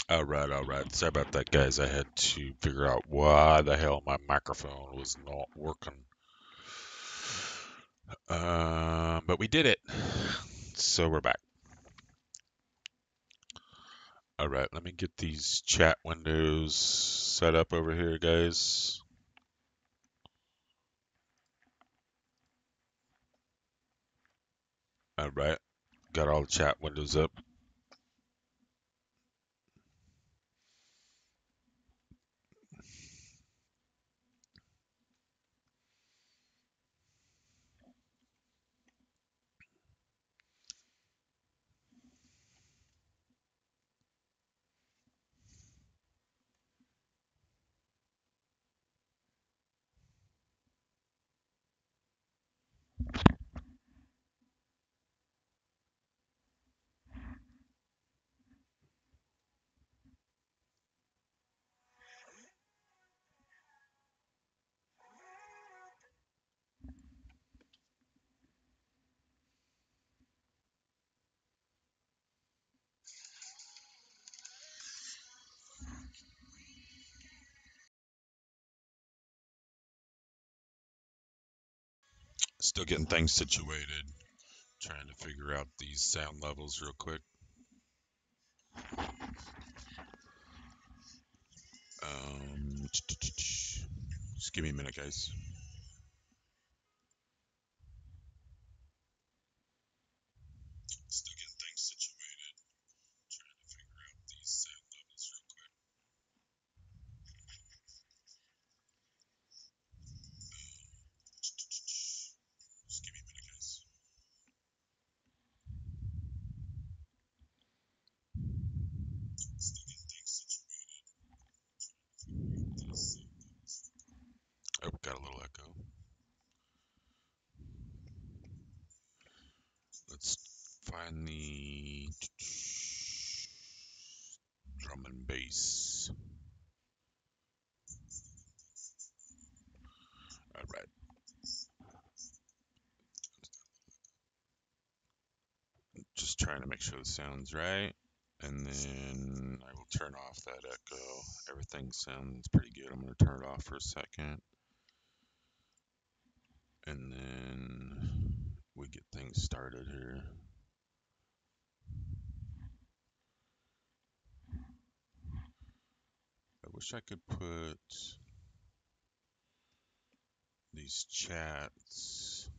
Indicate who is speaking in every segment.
Speaker 1: All right. Sorry about that, guys. I had to figure out why the hell my microphone was not working. But we did it. So we're back. All right. Let me get these chat windows set up over here, guys. All right. Got all the chat windows up. Still getting things situated. Trying to figure out these sound levels real quick. Just give me a minute, guys. Still getting things situated. Trying to figure out these sound levels real quick. Just give me a minute, guys. Still getting things situated. Oh, got a little echo. Let's find the drum and bass. All right. Just trying to make sure the sound's right. And then I will turn off that echo. Everything sounds pretty good. I'm going to turn it off for a second. And then we get things started here. I wish I could put these chats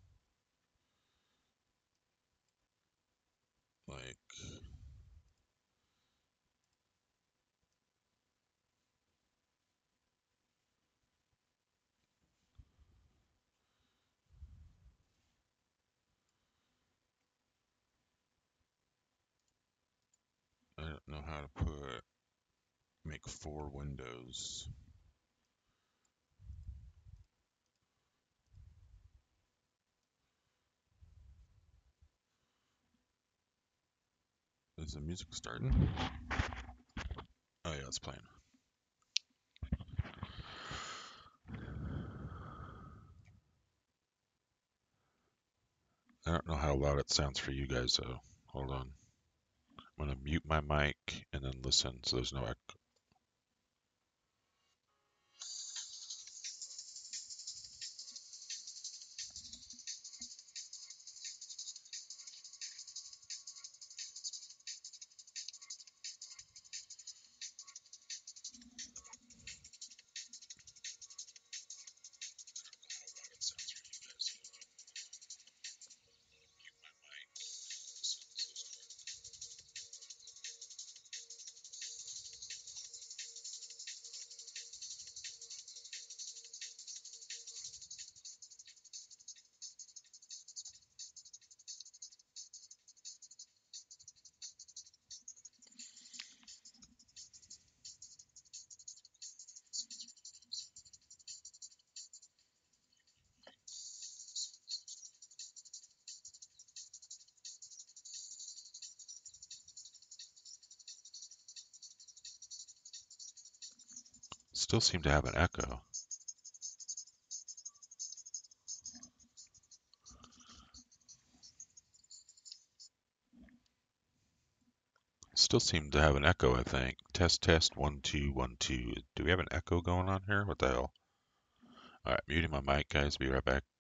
Speaker 1: like I don't know how to make 4 windows. Is the music starting? Oh yeah, it's playing. I don't know how loud it sounds for you guys though. Hold on. I'm gonna mute my mic and then listen so there's no echo. Still seem to have an echo. Still seem to have an echo, I think. Test, test, 1 2 1 2. Do we have an echo going on here? What the hell? All right, muting my mic, guys. Be right back.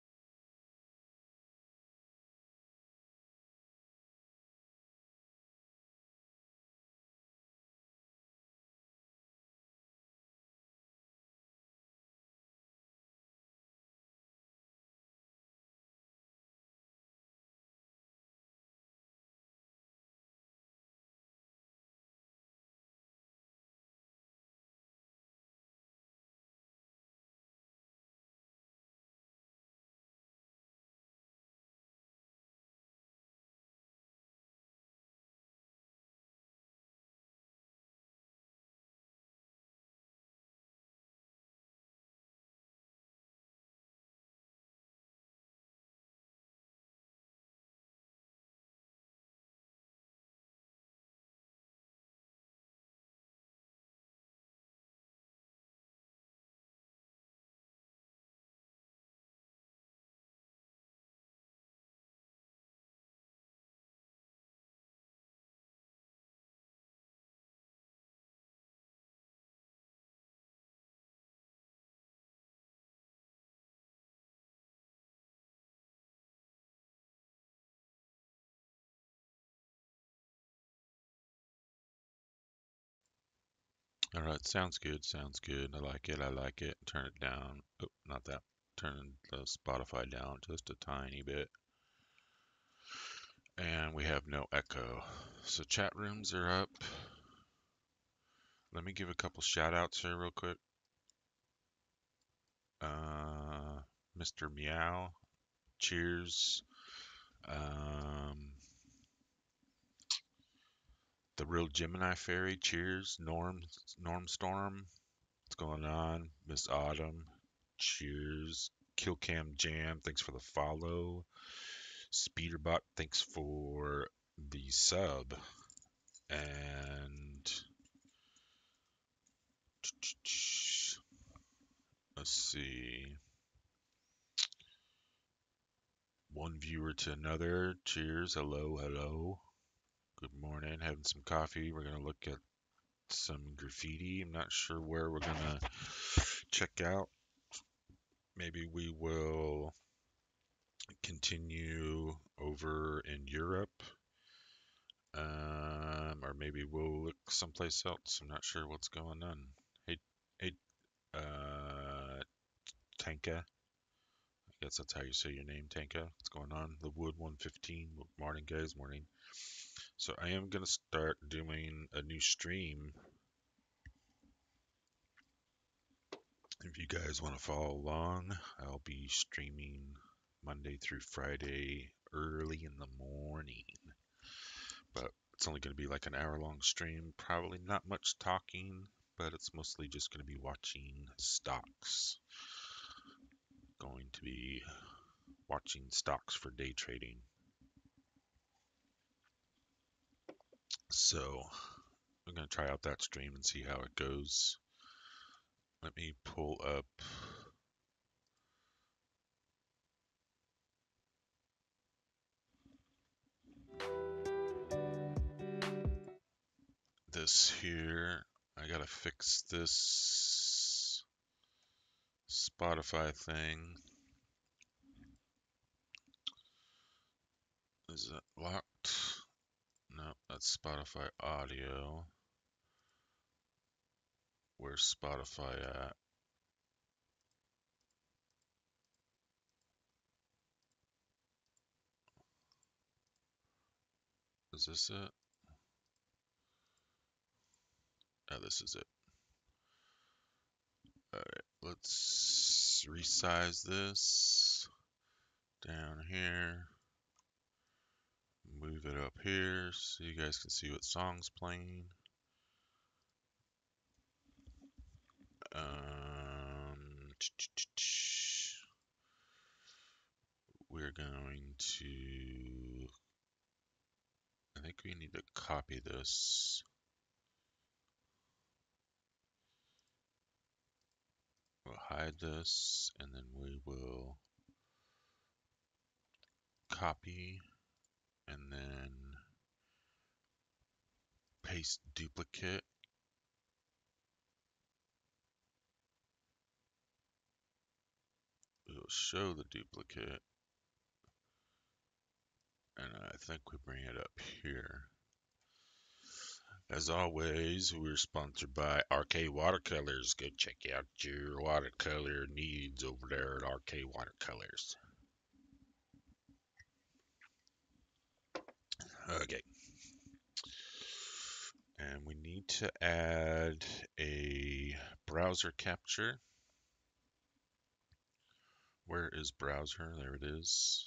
Speaker 1: All right, sounds good. Sounds good. I like it. I like it. Turn it down. Oh, not that. Turn the Spotify down just a tiny bit. And we have no echo. So chat rooms are up. Let me give a couple shout outs here real quick. Mr. Meow, cheers. Um, the Real Gemini Fairy, cheers. Norm Storm, what's going on? Miss Autumn, cheers. Killcam Jam, thanks for the follow. Speederbot, thanks for the sub. And let's see. One viewer to another. Cheers. Hello, hello. Good morning. Having some coffee. We're going to look at some graffiti. I'm not sure where we're going to check out. Maybe we will continue over in Europe. Or maybe we'll look someplace else. I'm not sure what's going on. Hey, hey, Tanka. I guess that's how you say your name, Tanka. What's going on? The Wood 115. Morning, guys. Morning. So I am gonna start doing a new stream. If you guys want to follow along, I'll be streaming Monday through Friday early in the morning. But it's only going to be like an hour-long stream. Probably not much talking, but it's mostly just going to be watching stocks. Going to be watching stocks for day trading. So I'm going to try out that stream and see how it goes. Let me pull up this here. I gotta fix this Spotify thing. Is it locked? No, that's Spotify audio. Where's Spotify at? Is this it? Oh, this is it. Alright, let's resize this down here. Move it up here so you guys can see what song's playing. We're going to, I think we need to copy this. We'll hide this and then we will copy and then paste duplicate. It'll show the duplicate. And I think we bring it up here. As always, we're sponsored by RK Watercolors. Go check out your watercolor needs over there at RK Watercolors. Okay. And we need to add a browser capture. Where is browser? There it is.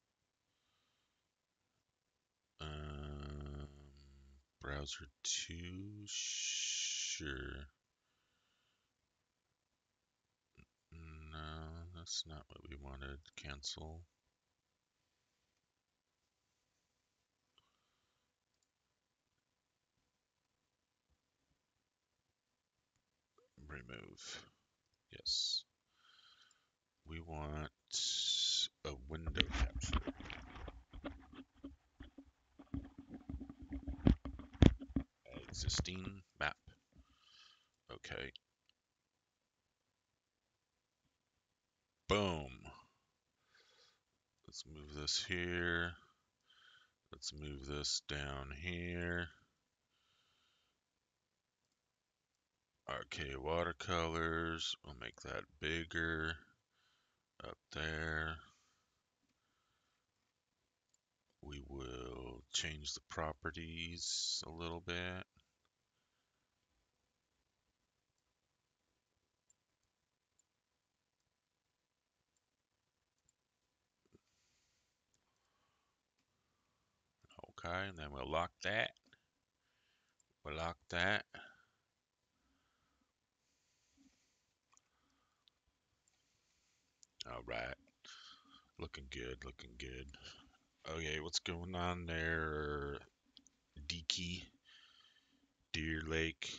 Speaker 1: Um, browser 2, sure. No, that's not what we wanted. Cancel. Remove. Yes. We want a window capture. Existing map. Okay. Boom. Let's move this here. Let's move this down here. RK Watercolors. We'll make that bigger. Up there. We will change the properties a little bit. Okay, and then we'll lock that. We'll lock that. All right. Looking good, looking good. Okay, what's going on there? Deaky, Deer Lake,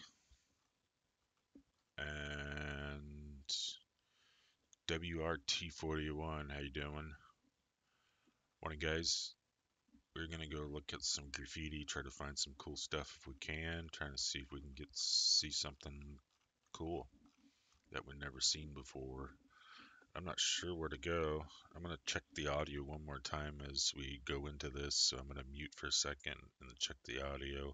Speaker 1: and WRT41. How you doing? Morning, guys. We're gonna go look at some graffiti, try to find some cool stuff if we can. Trying to see if we can see something cool that we've never seen before. I'm not sure where to go. I'm gonna check the audio one more time as we go into this. So I'm gonna mute for a second and check the audio.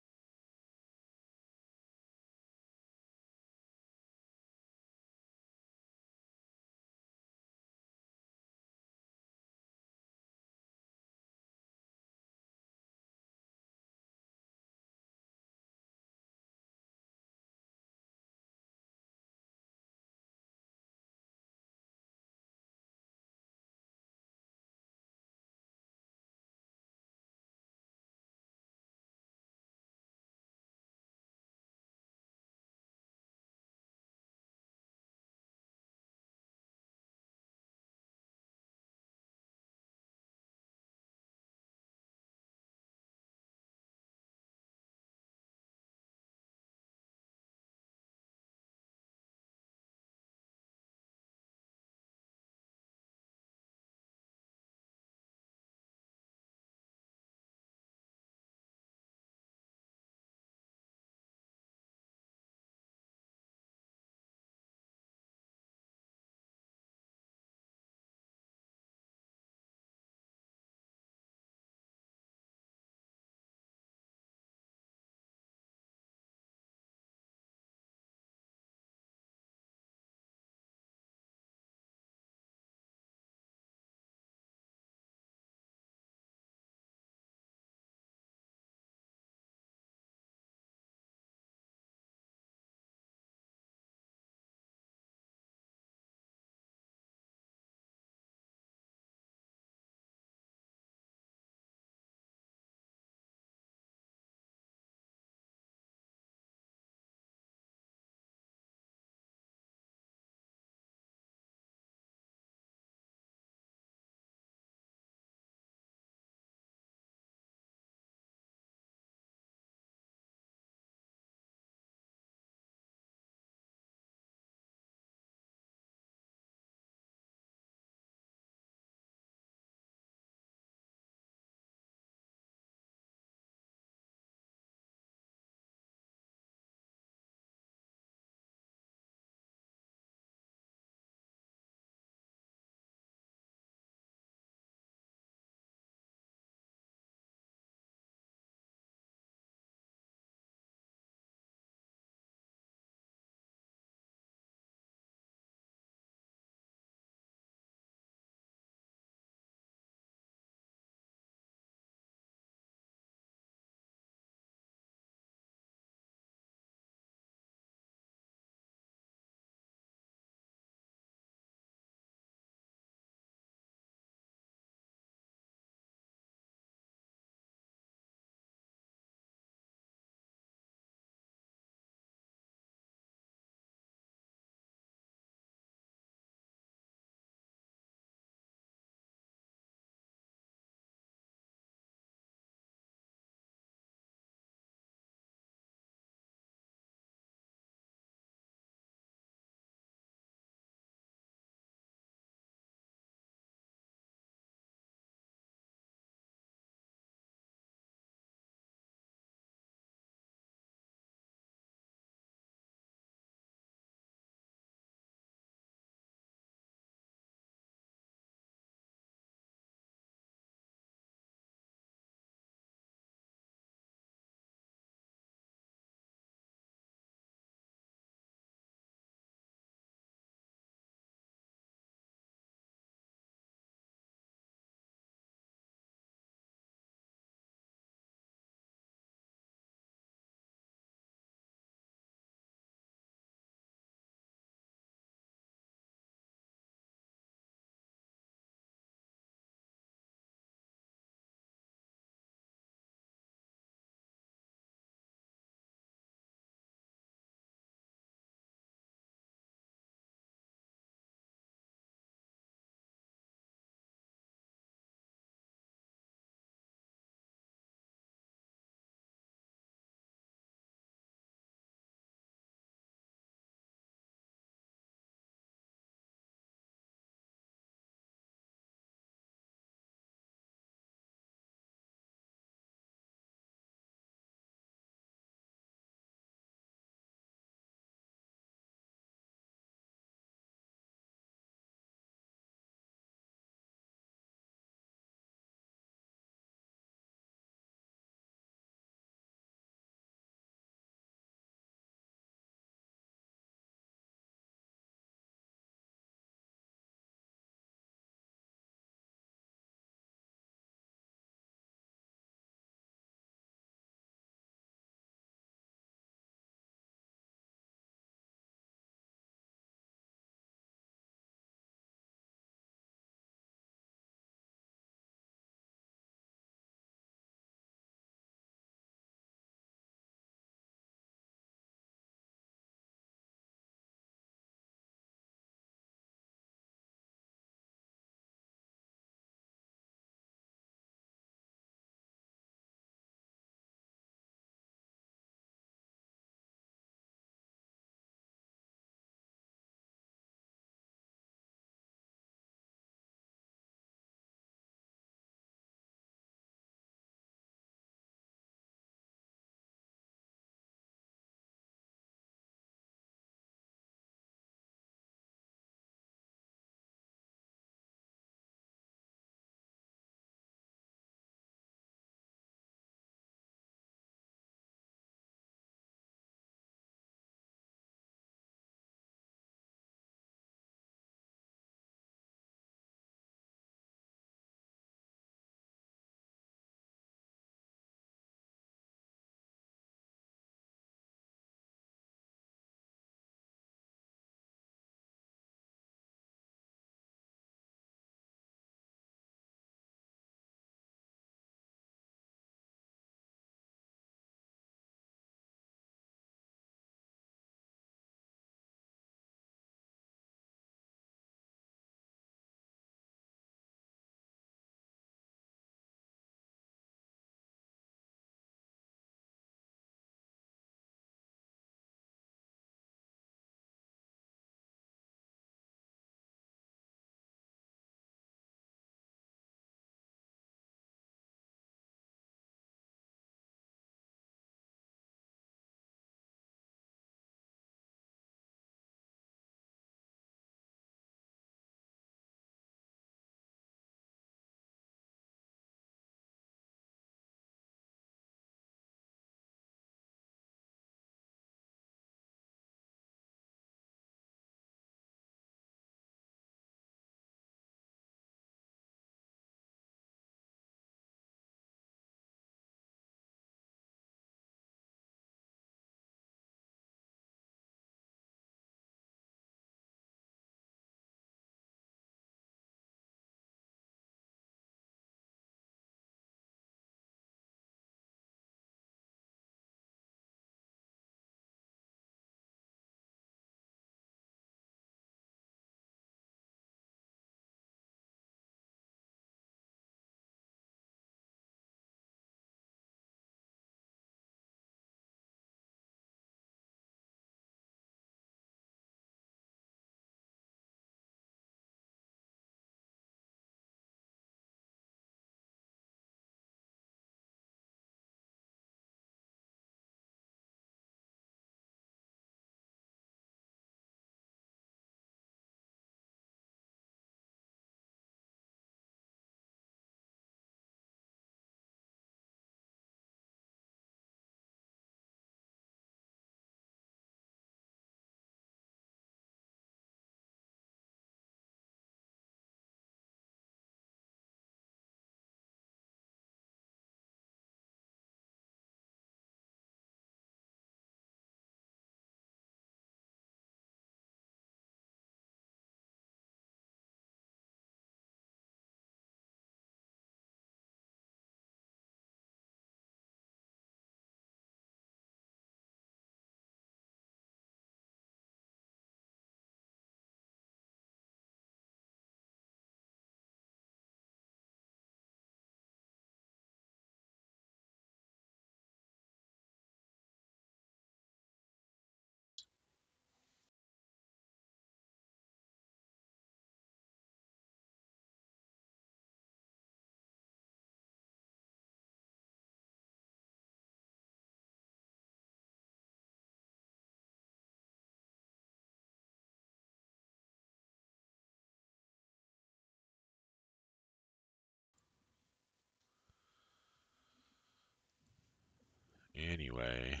Speaker 1: Anyway,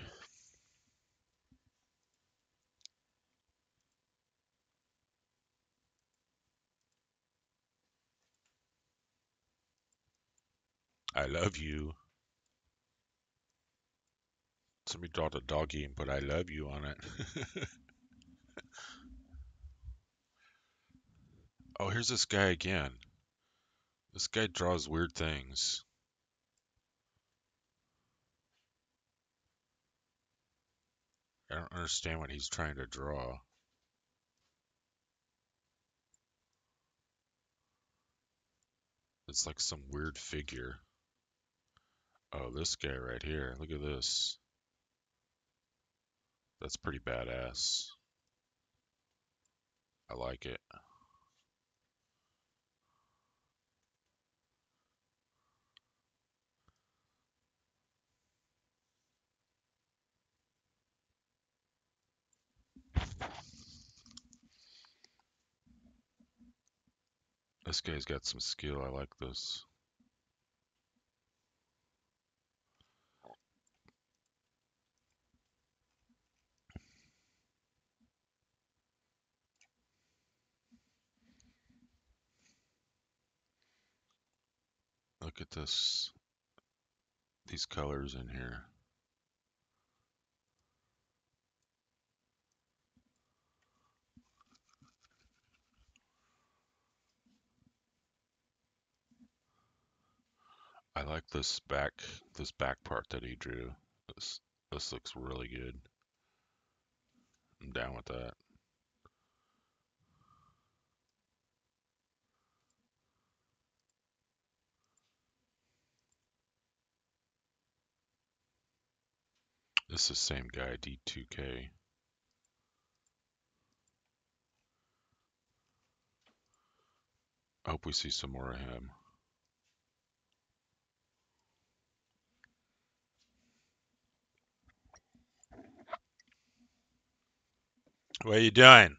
Speaker 1: I love you. Somebody draw the doggy and put I love you on it. Oh, here's this guy again. This guy draws weird things. I don't understand what he's trying to draw. It's like some weird figure. Oh, this guy right here. Look at this. That's pretty badass. I like it. This guy's got some skill. I like this. Look at this. These colors in here. I like this back part that he drew. This this looks really good. I'm down with that. This is the same guy, D2K. I hope we see some more of him. What are you doing?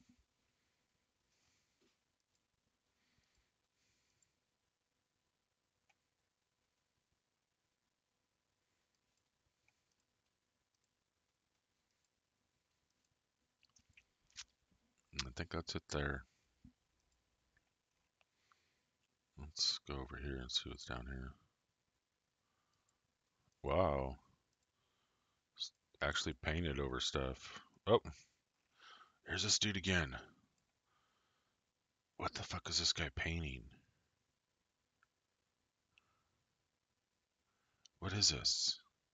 Speaker 1: I think that's it there. Let's go over here and see what's down here. Wow. It's actually painted over stuff. Oh, here's this dude again. What the fuck is this guy painting? What is this?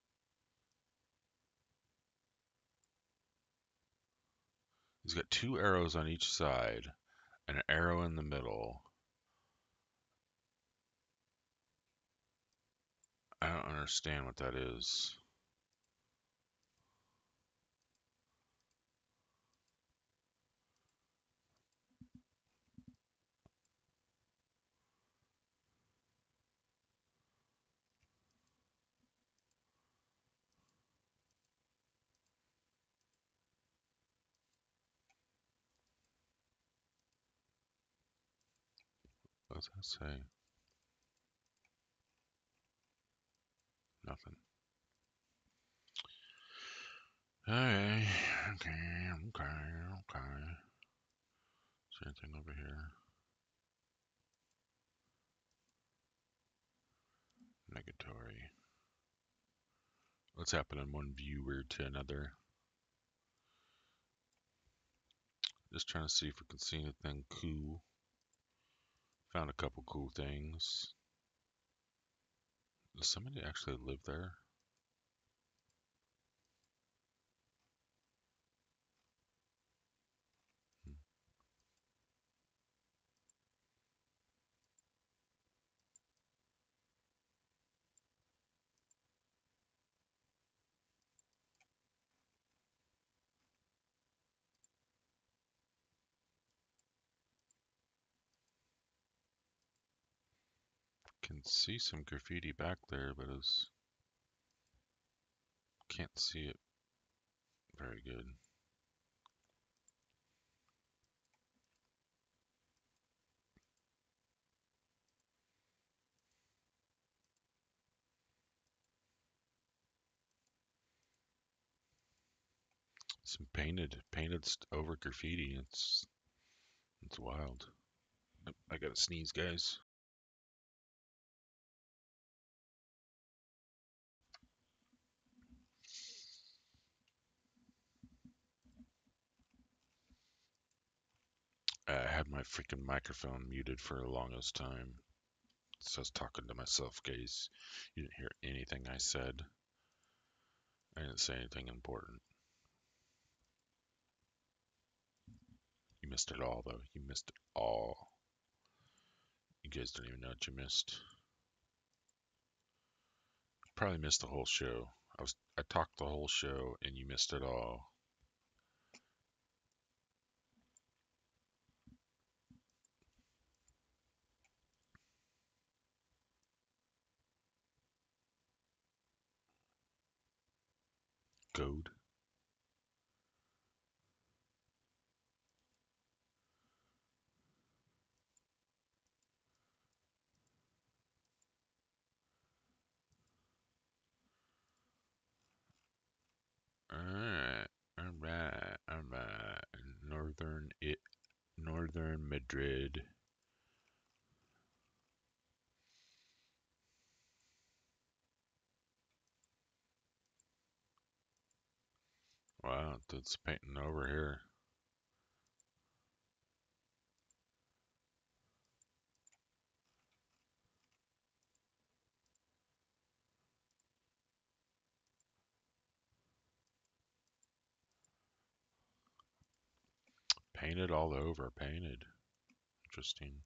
Speaker 1: He's got two arrows on each side, and an arrow in the middle. I don't understand what that is. What does that say? Nothing. Okay, okay. Is there anything over here? Negatory. What's happening one viewer to another? Just trying to see if we can see anything cool. Found a couple cool things. Does somebody actually live there? Hmm. Can see some graffiti back there, but can't see it very good. Some painted over graffiti. It's wild. I gotta sneeze, guys. I had my freaking microphone muted for the longest time. So I was talking to myself, guys. You didn't hear anything I said. I didn't say anything important. You missed it all, though. You missed it all. You guys don't even know what you missed. Probably missed the whole show. I talked the whole show and you missed it all. Goad. Alright. Alright. Northern Madrid. Wow, it's painting over here. Painted all over. Painted. Interesting.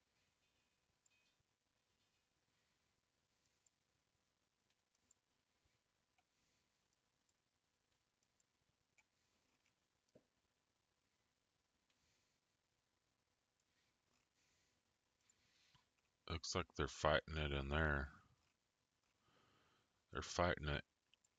Speaker 1: Looks like they're fighting it in there. They're fighting it.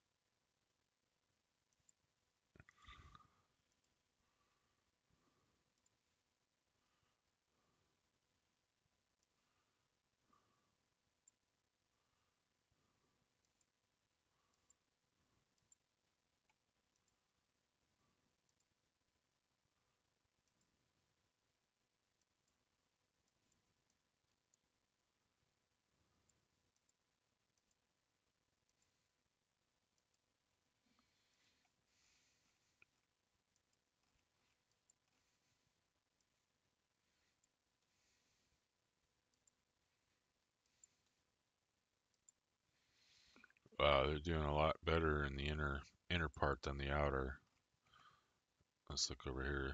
Speaker 1: Wow, they're doing a lot better in the inner part than the outer. Let's look over here.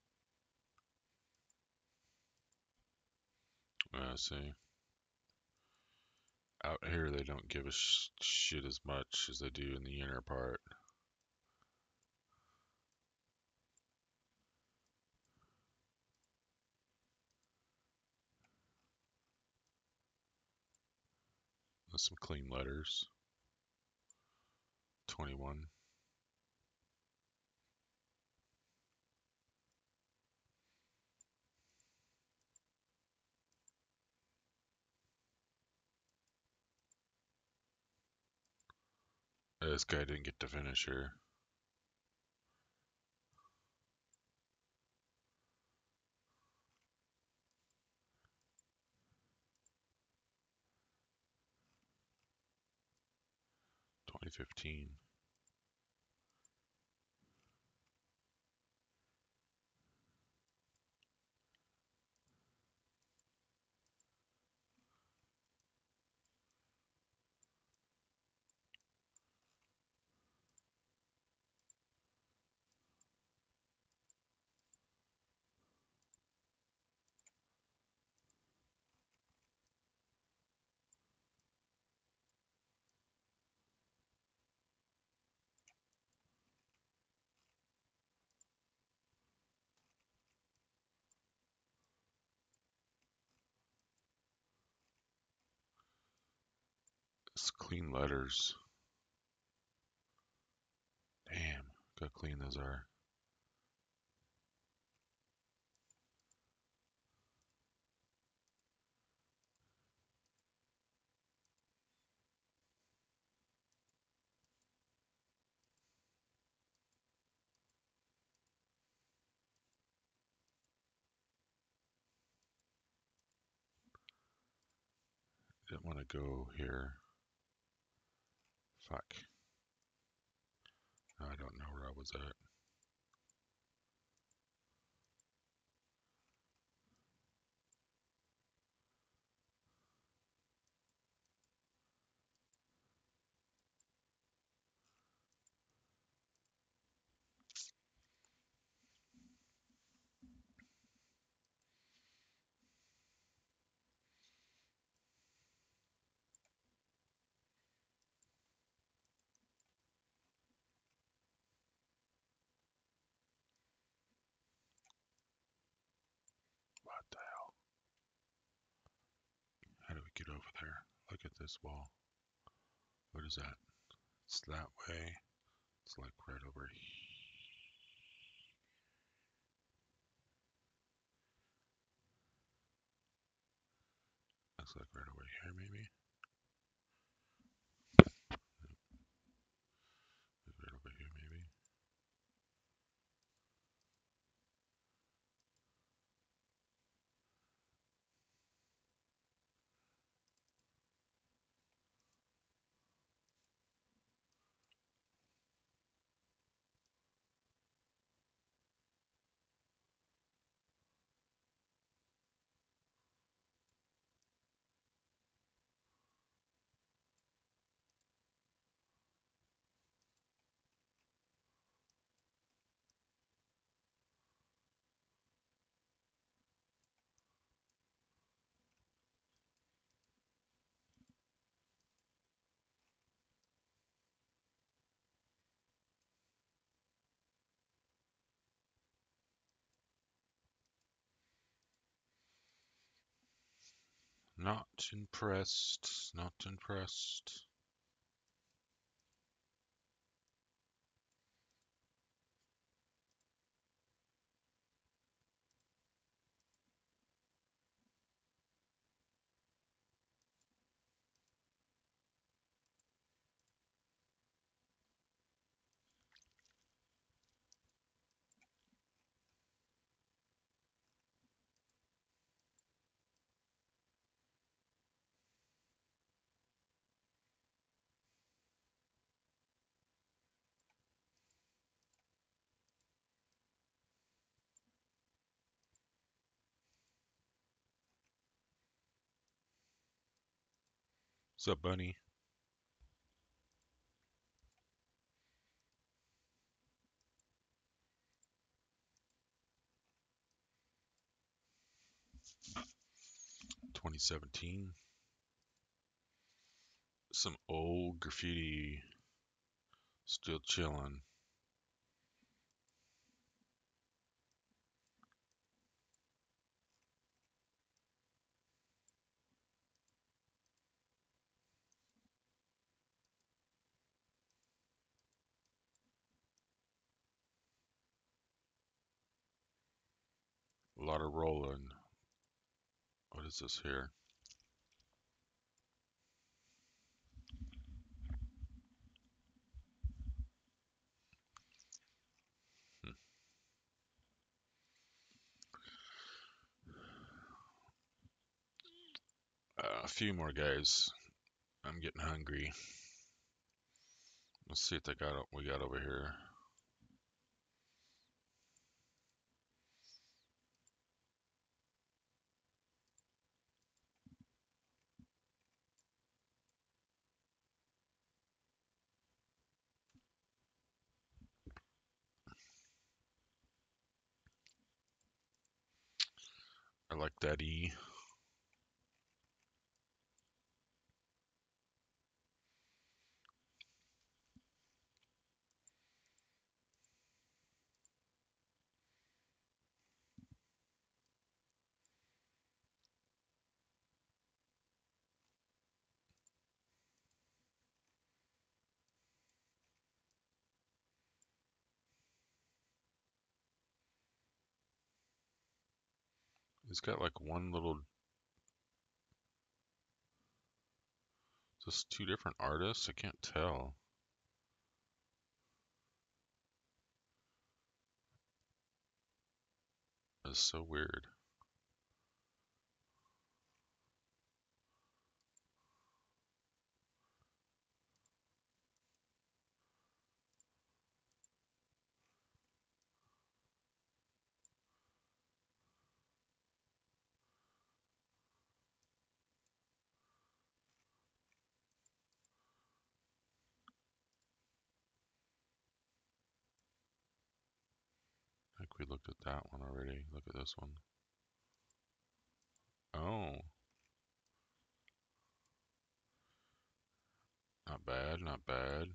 Speaker 1: See. Out here, they don't give a shit as much as they do in the inner part. There's some clean letters. 21. This guy didn't get to finish here. $20.15. It's clean letters. Damn, look how clean those are. Didn't want to go here. Fuck. I don't know where I was at. What the hell? How do we get over there? Look at this wall. What is that? It's that way. It's like right over here. Looks like right over here, maybe. Right over here, maybe. Not impressed. Not impressed. What's up, Bunny? (2017). Some old graffiti still chilling. A lot of rolling. What is this here? Hmm. A few more guys. I'm getting hungry. Let's see what we got over here. I like that E. It's got like one little, just two different artists. I can't tell. It's so weird. we looked at that one already. Look at this one. Oh, not bad, not bad.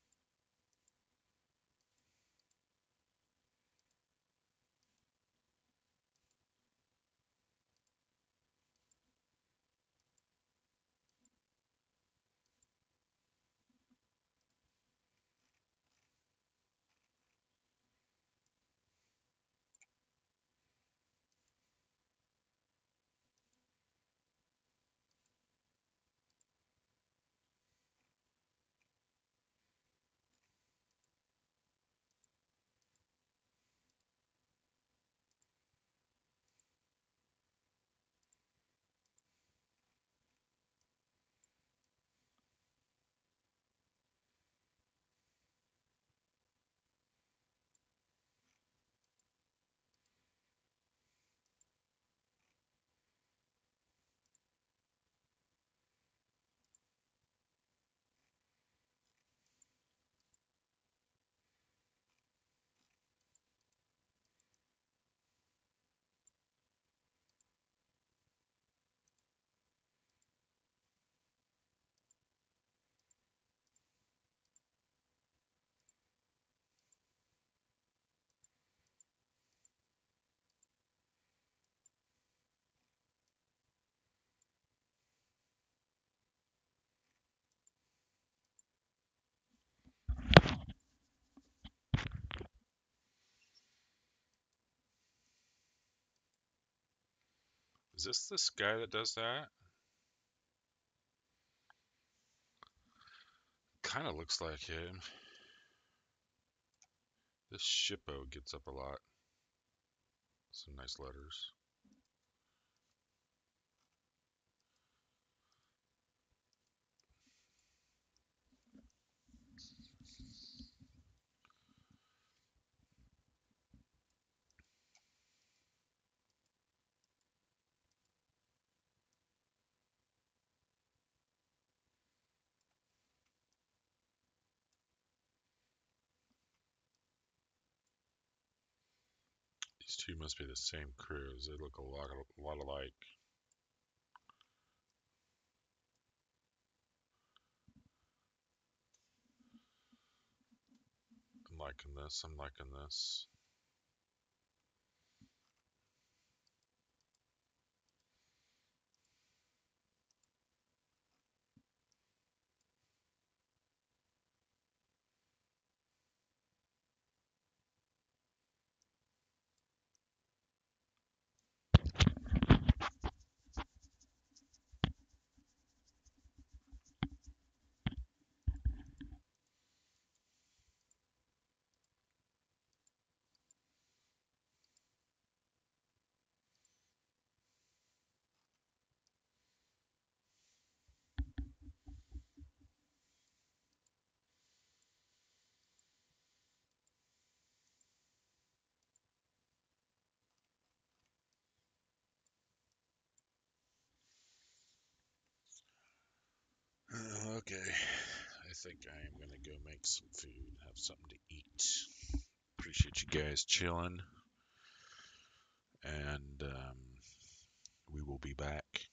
Speaker 1: Is this guy that does that? Kind of looks like him. This Shippo gets up a lot. Some nice letters. These two must be the same crews. They look a lot alike. I'm liking this. I'm liking this. Okay. I think I am going to go make some food, have something to eat. Appreciate you guys chilling. And we will be back.